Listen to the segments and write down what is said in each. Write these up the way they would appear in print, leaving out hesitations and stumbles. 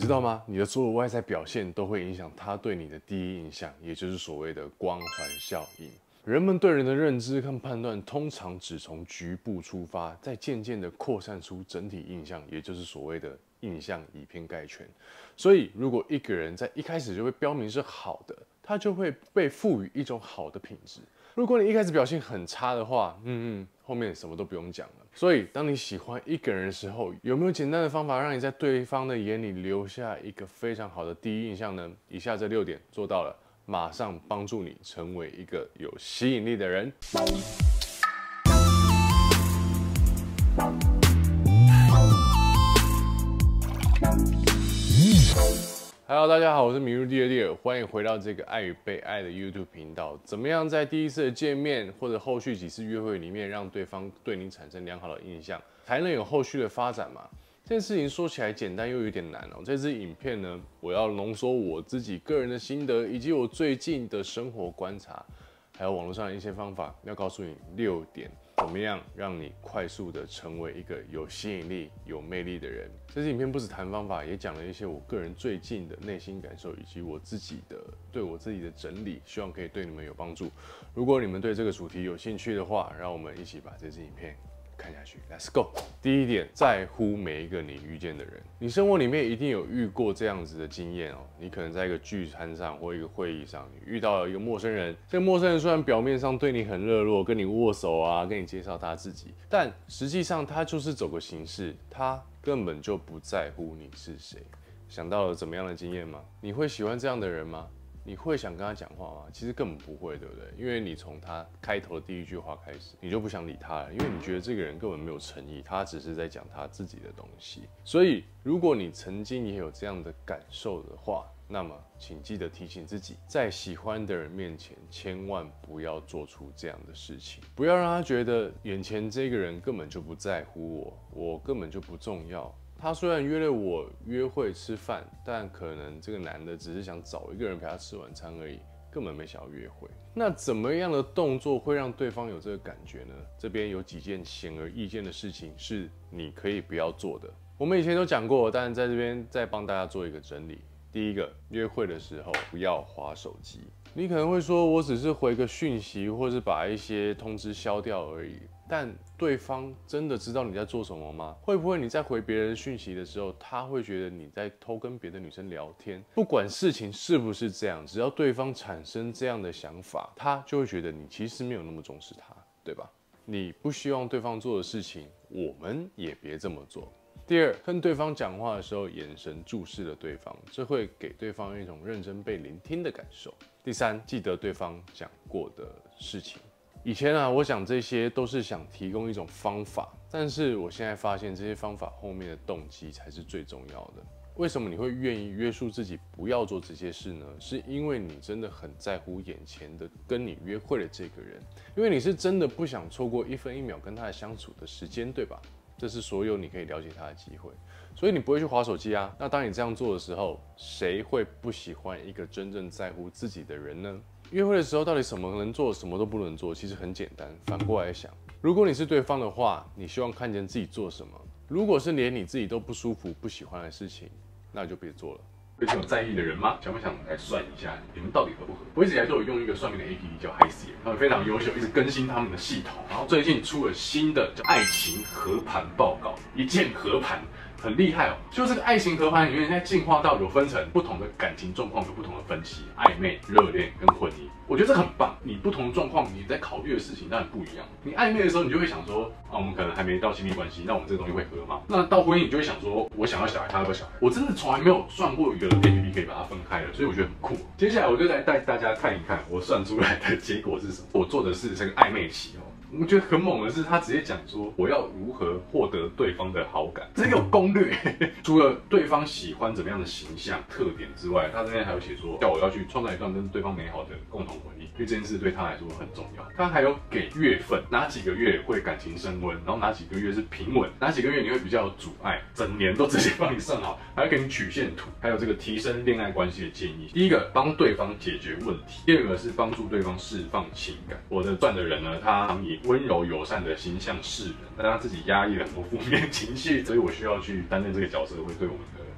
知道吗？你的所有外在表现都会影响他对你的第一印象，也就是所谓的光环效应。人们对人的认知和判断通常只从局部出发，再渐渐地扩散出整体印象，也就是所谓的印象以偏概全。所以，如果一个人在一开始就被标明是好的，他就会被赋予一种好的品质。如果你一开始表现很差的话，后面什么都不用讲了。所以，当你喜欢一个人的时候，有没有简单的方法让你在对方的眼里留下一个非常好的第一印象呢？以下这6点做到了，马上帮助你成为一个有吸引力的人。Hello， 大家好，我是迷路第二，欢迎回到这个爱与被爱的 YouTube 频道。怎么样在第一次的见面或者后续几次约会里面，让对方对你产生良好的印象，才能有后续的发展嘛？这件事情说起来简单又有点难哦。这支影片呢，我要浓缩我自己个人的心得，以及我最近的生活观察，还有网络上的一些方法，要告诉你6点。怎么样让你快速的成为一个有吸引力、有魅力的人？这支影片不只谈方法，也讲了一些我个人最近的内心感受，以及我自己的对我自己的整理，希望可以对你们有帮助。如果你们对这个主题有兴趣的话，让我们一起把这支影片看下去 ，Let's go。第一点，在乎每一个你遇见的人。你生活里面一定有遇过这样子的经验哦。你可能在一个聚餐上或一个会议上，你遇到了一个陌生人。这个陌生人虽然表面上对你很热络，跟你握手啊，跟你介绍他自己，但实际上他就是走个形式，他根本就不在乎你是谁。想到了怎么样的经验吗？你会喜欢这样的人吗？你会想跟他讲话吗？其实根本不会，对不对？因为你从他开头的第一句话开始，你就不想理他了，因为你觉得这个人根本没有诚意，他只是在讲他自己的东西。所以，如果你曾经也有这样的感受的话，那么请记得提醒自己，在喜欢的人面前，千万不要做出这样的事情，不要让他觉得眼前这个人根本就不在乎我根本就不重要。他虽然约了我约会吃饭，但可能这个男的只是想找一个人陪他吃晚餐而已，根本没想要约会。那怎么样的动作会让对方有这个感觉呢？这边有几件显而易见的事情是你可以不要做的。我们以前都讲过，但在这边再帮大家做一个整理。第一个，约会的时候不要滑手机。你可能会说，我只是回个讯息，或是把一些通知消掉而已。但对方真的知道你在做什么吗？会不会你在回别人讯息的时候，他会觉得你在偷跟别的女生聊天？不管事情是不是这样，只要对方产生这样的想法，他就会觉得你其实没有那么重视他，对吧？你不希望对方做的事情，我们也别这么做。第二，跟对方讲话的时候，眼神注视了对方，这会给对方一种认真被聆听的感受。第三，记得对方讲过的事情。以前啊，我想这些都是想提供一种方法，但是我现在发现这些方法后面的动机才是最重要的。为什么你会愿意约束自己不要做这些事呢？是因为你真的很在乎眼前的跟你约会的这个人，因为你是真的不想错过1分1秒跟他的相处的时间，对吧？这是所有你可以了解他的机会，所以你不会去滑手机啊。那当你这样做的时候，谁会不喜欢一个真正在乎自己的人呢？约会的时候到底什么能做，什么都不能做，其实很简单。反过来想，如果你是对方的话，你希望看见自己做什么？如果是连你自己都不舒服、不喜欢的事情，那就别做了。 最近有在意的人吗？想不想来算一下你们到底合不合？我一直以来都有用一个算命的 APP 叫 HiSeer， 他们非常优秀，一直更新他们的系统。然后最近出了新的叫爱情合盘报告，一键合盘。很厉害哦，就这个爱情合盘里面，现在进化到有分成不同的感情状况，有不同的分析，暧昧、热恋跟婚姻。我觉得这很棒。你不同的状况，你在考虑的事情当然不一样。你暧昧的时候，你就会想说，我们可能还没到亲密关系，那我们这个东西会合吗？那到婚姻，你就会想说，我想要小孩，他要不要小孩？我真的从来没有算过一个 APP 可以把它分开的，所以我觉得很酷。接下来我就来带大家看一看我算出来的结果是什么。我做的是这个暧昧期哦。我觉得很猛的是，他直接讲说我要如何获得对方的好感，这个有攻略。除了对方喜欢怎么样的形象特点之外，他这边还有写说，叫我要去创造一段跟对方美好的共同回忆，因为这件事对他来说很重要。他还有给月份，哪几个月会感情升温，然后哪几个月是平稳，哪几个月你会比较有阻碍，整年都直接帮你算好，还要给你曲线图，还有这个提升恋爱关系的建议。第一个，帮对方解决问题；第二个是帮助对方释放情感。我的算的人呢，他常以温柔友善的形象示人，但他自己压抑了很多负面情绪，所以我需要去担任这个角色，会对我们的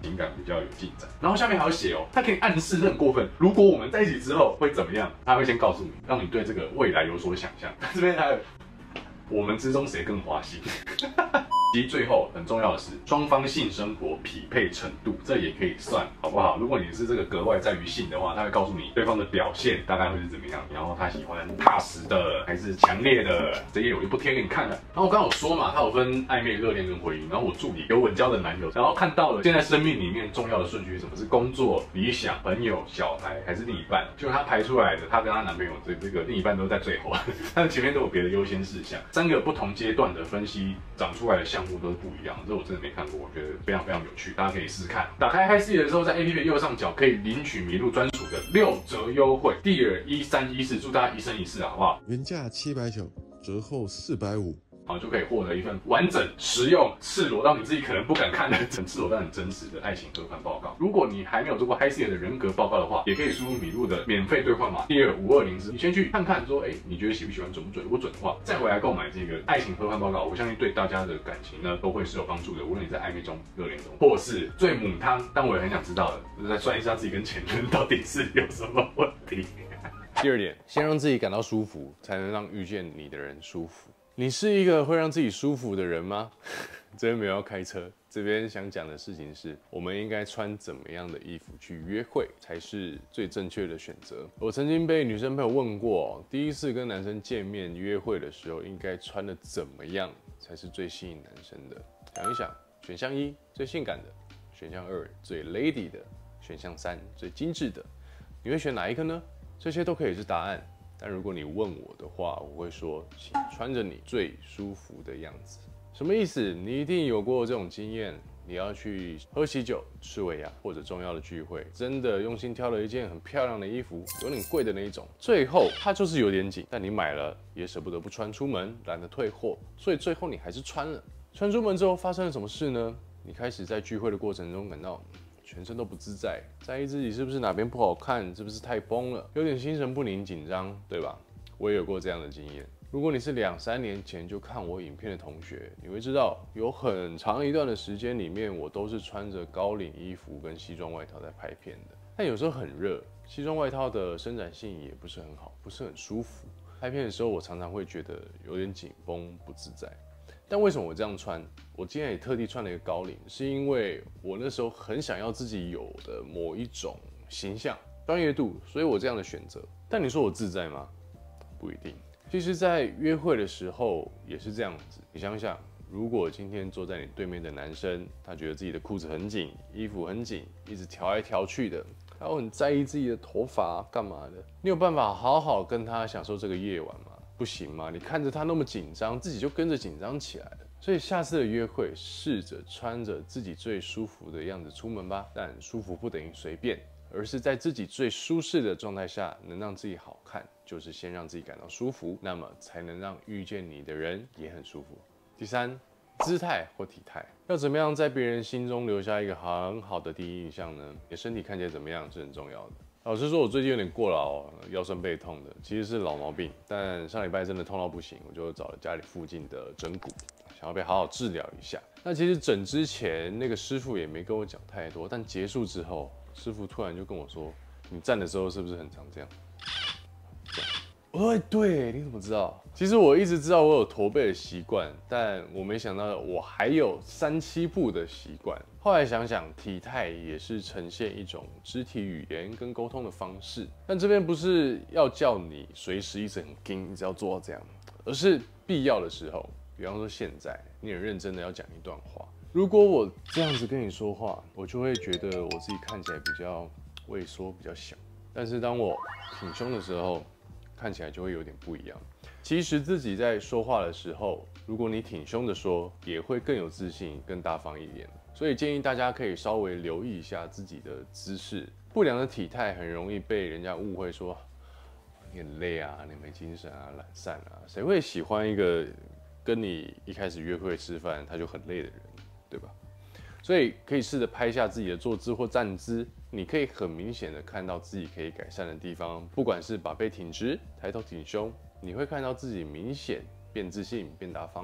情感比较有进展。然后下面还有写哦，他可以暗示很过分，如果我们在一起之后会怎么样，他会先告诉你，让你对这个未来有所想象。这边还有，我们之中谁更花心？其实最后很重要的是双方性生活匹配程度，这也可以算好不好？如果你是这个格外在于性的话，他会告诉你对方的表现大概会是怎么样，然后他喜欢踏实的还是强烈的，这也有一部贴给你看的。然后我刚刚有说嘛，他有分暧昧、热恋跟婚姻，然后我助理有稳交的男友，然后看到了现在生命里面重要的顺序是什么？是工作、理想、朋友、小孩还是另一半？就他排出来的，她跟她男朋友这个另一半都在最后，但是前面都有别的优先事项。3个不同阶段的分析长出来的项目都是不一样的，这我真的没看过，我觉得非常非常有趣，大家可以试试看。打开HiSeed的时候，在 APP 的右上角可以领取麋鹿专属的6折优惠，Dear 1314，祝大家一生一世，好不好？ 原价790，折后450。 好，就可以获得一份完整、实用、赤裸到你自己可能不敢看的、很赤裸但很真实的爱情合盘报告。如果你还没有做过 HiSeed 的人格报告的话，也可以输入麋鹿的免费兑换码Dear520，你先去看看说，你觉得喜不喜欢，准不准？如果准的话，再回来购买这个爱情合盘报告，我相信对大家的感情呢都会是有帮助的。无论你在暧昧中、热恋中，或是最母汤，但我也很想知道的，就是再算一下自己跟前任到底是有什么问题。 第2点，先让自己感到舒服，才能让遇见你的人舒服。你是一个会让自己舒服的人吗？这边没有要开车，这边想讲的事情是，我们应该穿怎么样的衣服去约会才是最正确的选择。我曾经被女生朋友问过，第一次跟男生见面约会的时候，应该穿的怎么样才是最吸引男生的？想一想，选项1最性感的，选项2最 lady 的，选项3最精致的，你会选哪一个呢？这些都可以是答案。但如果你问我的话，我会说，请穿着你最舒服的样子。什么意思？你一定有过这种经验，你要去喝喜酒、吃尾牙或者重要的聚会，真的用心挑了一件很漂亮的衣服，有点贵的那一种，最后它就是有点紧，但你买了也舍不得不穿出门，懒得退货，所以最后你还是穿了。穿出门之后发生了什么事呢？你开始在聚会的过程中感到全身都不自在，在意自己是不是哪边不好看，是不是太崩了，有点心神不宁、紧张，对吧？我也有过这样的经验。如果你是2、3年前就看我影片的同学，你会知道，有很长一段的时间里面，我都是穿着高领衣服跟西装外套在拍片的。但有时候很热，西装外套的伸展性也不是很好，不是很舒服。拍片的时候，我常常会觉得有点紧绷、不自在。但为什么我这样穿？我今天也特地穿了一个高领，是因为我那时候很想要自己有的某一种形象、专业度，所以我这样的选择。但你说我自在吗？不一定。其实，在约会的时候也是这样子。你想想，如果今天坐在你对面的男生，他觉得自己的裤子很紧，衣服很紧，一直调来调去的，他会很在意自己的头发干嘛的，你有办法好好跟他享受这个夜晚吗？不行吗？你看着他那么紧张，自己就跟着紧张起来了。所以下次的约会，试着穿着自己最舒服的样子出门吧。但舒服不等于随便，而是在自己最舒适的状态下，能让自己好看，就是先让自己感到舒服，那么才能让遇见你的人也很舒服。第3，姿态或体态，要怎么样在别人心中留下一个很好的第一印象呢？你的身体看起来怎么样是很重要的。老实说，我最近有点过劳，腰酸背痛的，其实是老毛病。但上礼拜真的痛到不行，我就找了家里附近的整骨，想要被好好治疗一下。那其实整之前那个师傅也没跟我讲太多，但结束之后，师傅突然就跟我说：“你站的时候是不是很常这样？”我说：“对，你怎么知道？”其实我一直知道我有驼背的习惯，但我没想到我还有3、7步的习惯。后来想想，体态也是呈现一种肢体语言跟沟通的方式。但这边不是要叫你随时一直很硬，一直要做到这样，而是必要的时候，比方说现在你很认真的要讲一段话，如果我这样子跟你说话，我就会觉得我自己看起来比较畏缩、比较小。但是当我挺胸的时候，看起来就会有点不一样。其实自己在说话的时候，如果你挺胸的说，也会更有自信、更大方一点。所以建议大家可以稍微留意一下自己的姿势。不良的体态很容易被人家误会说你很累啊，你没精神啊，懒散啊。谁会喜欢一个跟你一开始约会吃饭他就很累的人，对吧？所以可以试着拍下自己的坐姿或站姿，你可以很明显的看到自己可以改善的地方，不管是把背挺直、抬头挺胸，你会看到自己明显变自信、变大方了。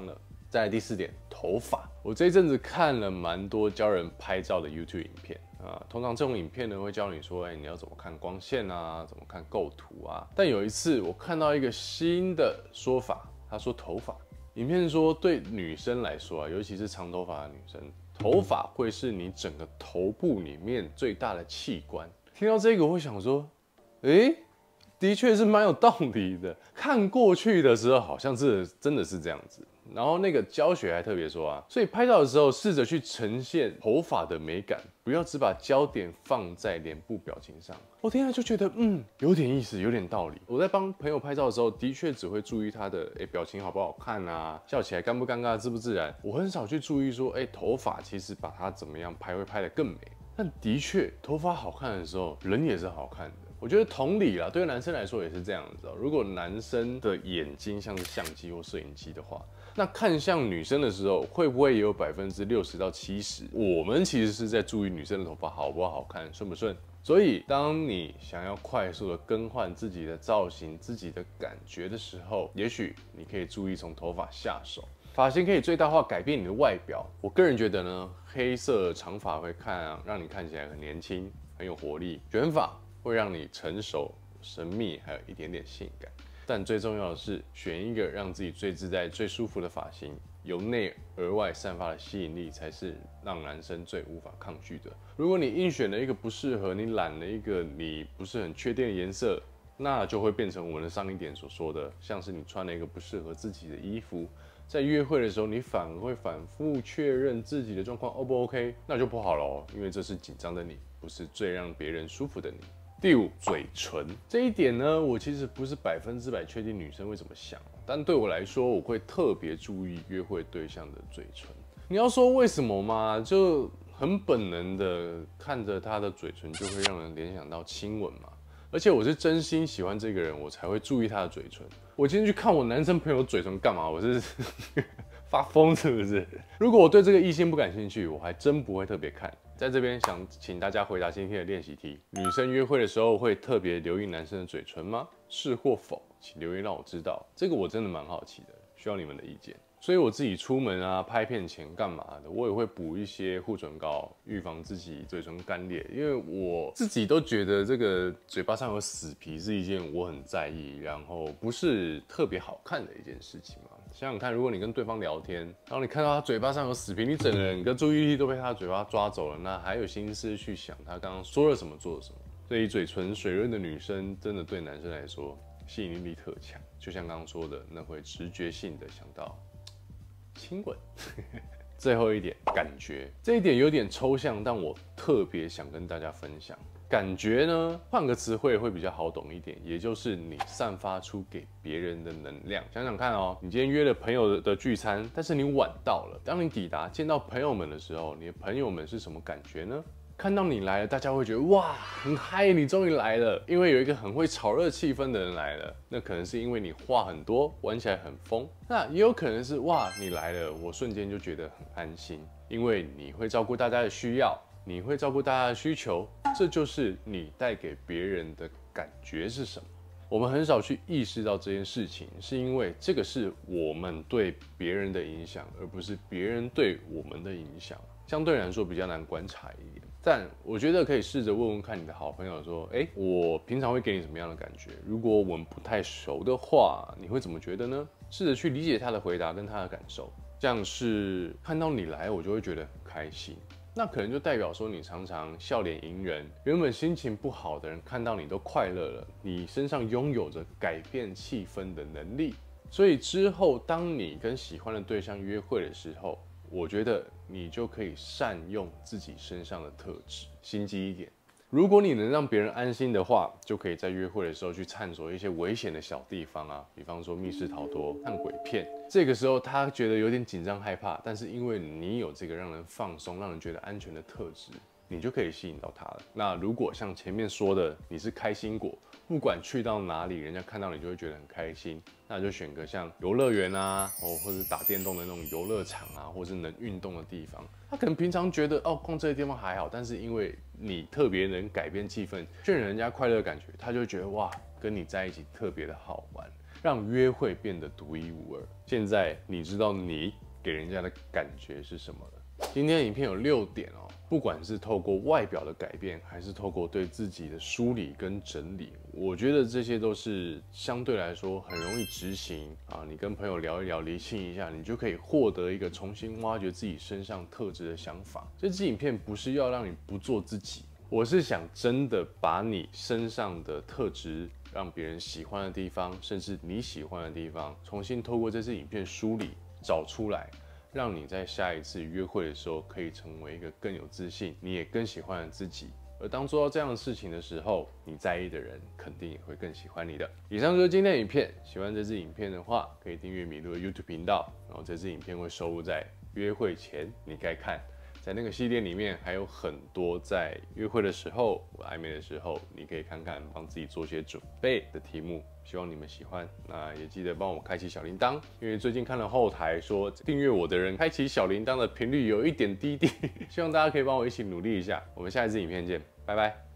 再来第4点，头发。我这一阵子看了蛮多教人拍照的 YouTube 影片啊，通常这种影片呢会教你说，你要怎么看光线啊，怎么看构图啊。但有一次我看到一个新的说法，他说头发。影片说对女生来说啊，尤其是长头发的女生，头发会是你整个头部里面最大的器官。听到这个，我会想说，的确是蛮有道理的。看过去的时候，好像是真的是这样子。然后那个教学还特别说啊，所以拍照的时候试着去呈现头发的美感，不要只把焦点放在脸部表情上。我听了就觉得，有点意思，有点道理。我在帮朋友拍照的时候，的确只会注意他的表情好不好看啊，笑起来尴不尴尬，自不自然。我很少去注意说，头发其实把它怎么样拍会拍得更美。但的确，头发好看的时候，人也是好看的。我觉得同理啦，对男生来说也是这样子。如果男生的眼睛像是相机或摄影机的话，那看向女生的时候，会不会也有60%到70%？我们其实是在注意女生的头发好不好看，顺不顺。所以，当你想要快速的更换自己的造型、自己的感觉的时候，也许你可以注意从头发下手。发型可以最大化改变你的外表。我个人觉得呢，黑色长发会让你看起来很年轻、很有活力；卷发会让你成熟、神秘，还有一点点性感。但最重要的是，选一个让自己最自在、最舒服的发型，由内而外散发的吸引力，才是让男生最无法抗拒的。如果你硬选了一个不适合你，染了一个你不是很确定的颜色，那就会变成我们的上一点所说的，像是你穿了一个不适合自己的衣服，在约会的时候，你反而会反复确认自己的状况 O 不 OK， 那就不好了因为这是紧张的你，不是最让别人舒服的你。第5，嘴唇这一点呢，我其实不是100%确定女生会怎么想，但对我来说，我会特别注意约会对象的嘴唇。你要说为什么吗？就很本能的看着他的嘴唇，就会让人联想到亲吻嘛。而且我是真心喜欢这个人，我才会注意他的嘴唇。我今天去看我男生朋友嘴唇干嘛？我是发疯是不是？如果我对这个异性不感兴趣，我还真不会特别看。在这边想请大家回答今天的练习题：女生约会的时候会特别留意男生的嘴唇吗？是或否？请留言让我知道。这个我真的蛮好奇的，需要你们的意见。所以我自己出门啊、拍片前干嘛的，我也会补一些护唇膏，预防自己嘴唇干裂。因为我自己都觉得这个嘴巴上有死皮是一件我很在意，然后不是特别好看的一件事情嘛。想想看，如果你跟对方聊天，然后你看到他嘴巴上有死皮，你整个注意力都被他的嘴巴抓走了，那还有心思去想他刚刚说了什么、做了什么？所以嘴唇水润的女生，真的对男生来说吸引力特强。就像刚刚说的，那会直觉性的想到亲吻。最后一点，感觉这一点有点抽象，但我特别想跟大家分享。感觉呢，换个词汇会比较好懂一点，也就是你散发出给别人的能量。想想看你今天约了朋友的聚餐，但是你晚到了。当你抵达见到朋友们的时候，你的朋友们是什么感觉呢？看到你来了，大家会觉得哇，很嗨，你终于来了，因为有一个很会炒热气氛的人来了。那可能是因为你话很多，玩起来很疯。那也有可能是哇，你来了，我瞬间就觉得很安心，因为你会照顾大家的需要，你会照顾大家的需求，这就是你带给别人的感觉是什么。我们很少去意识到这件事情，是因为这个是我们对别人的影响，而不是别人对我们的影响。相对来说比较难观察一点，但我觉得可以试着问问看你的好朋友说，我平常会给你什么样的感觉？如果我们不太熟的话，你会怎么觉得呢？试着去理解他的回答跟他的感受，像是看到你来，我就会觉得很开心。那可能就代表说你常常笑脸迎人，原本心情不好的人看到你都快乐了，你身上拥有着改变气氛的能力。所以之后当你跟喜欢的对象约会的时候，我觉得你就可以善用自己身上的特质，心机一点。如果你能让别人安心的话，就可以在约会的时候去探索一些危险的小地方啊，比方说密室逃脱、看鬼片。这个时候他觉得有点紧张害怕，但是因为你有这个让人放松、让人觉得安全的特质，你就可以吸引到他了。那如果像前面说的，你是开心果，不管去到哪里，人家看到你就会觉得很开心，那就选个像游乐园啊，或者打电动的那种游乐场啊，或是能运动的地方。他可能平常觉得逛这些地方还好，但是因为你特别能改变气氛，渲染人家快乐的感觉，他就会觉得哇，跟你在一起特别的好玩，让约会变得独一无二。现在你知道你给人家的感觉是什么了。今天的影片有6点哦，不管是透过外表的改变，还是透过对自己的梳理跟整理，我觉得这些都是相对来说很容易执行啊。你跟朋友聊一聊，厘清一下，你就可以获得一个重新挖掘自己身上特质的想法。这支影片不是要让你不做自己，我是想真的把你身上的特质，让别人喜欢的地方，甚至你喜欢的地方，重新透过这支影片梳理找出来。让你在下一次约会的时候，可以成为一个更有自信、你也更喜欢的自己。而当做到这样的事情的时候，你在意的人肯定也会更喜欢你的。以上就是今天的影片，喜欢这支影片的话，可以订阅米露的 YouTube 频道，然后这支影片会收录在约会前你该看。在那个系列里面还有很多在约会的时候、暧昧的时候，你可以看看，帮自己做些准备的题目，希望你们喜欢。那也记得帮我开启小铃铛，因为最近看了后台说订阅我的人开启小铃铛的频率有一点低，希望大家可以帮我一起努力一下。我们下一支影片见，拜拜。